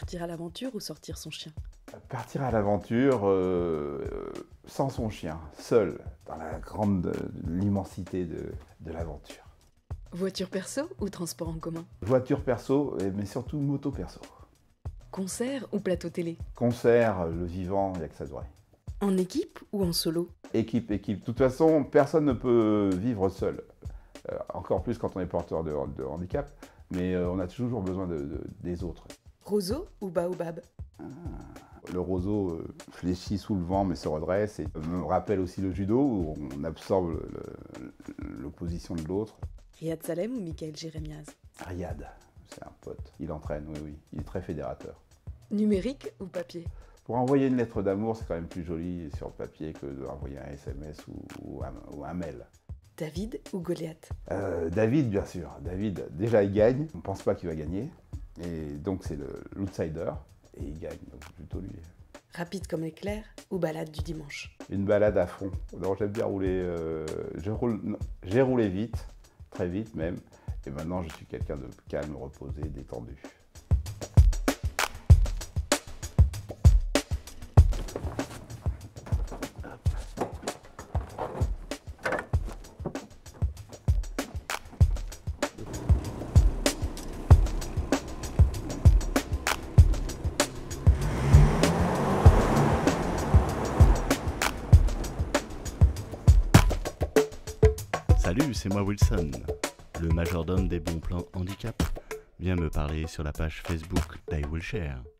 Partir à l'aventure ou sortir son chien? Partir à l'aventure sans son chien, seul, dans l'immensité de l'aventure. Voiture perso ou transport en commun? Voiture perso, mais surtout moto perso. Concert ou plateau télé? Concert, le vivant, il n'y a que ça de vrai. En équipe ou en solo? Équipe. De toute façon, personne ne peut vivre seul. Encore plus quand on est porteur de handicap, mais on a toujours besoin des autres. Roseau ou baobab? Le roseau fléchit sous le vent mais se redresse et me rappelle aussi le judo où on absorbe l'opposition de l'autre. Riyad Salem ou Michael Jérémiaz? Riyad, c'est un pote. Il entraîne, oui. Il est très fédérateur. Numérique ou papier? Pour envoyer une lettre d'amour, c'est quand même plus joli sur papier que d'envoyer un SMS ou un mail. David ou Goliath? David, bien sûr. David, déjà, il gagne. On ne pense pas qu'il va gagner. Et donc, c'est l'outsider. Et il gagne, donc plutôt lui. Rapide comme l'éclair ou balade du dimanche? Une balade à fond. Non, j'aime bien rouler. J'ai roulé vite, très vite même. Et maintenant, je suis quelqu'un de calme, reposé, détendu. Salut, c'est moi Wilson, le majordome des bons plans handicap. Viens me parler sur la page Facebook d'I Will Share.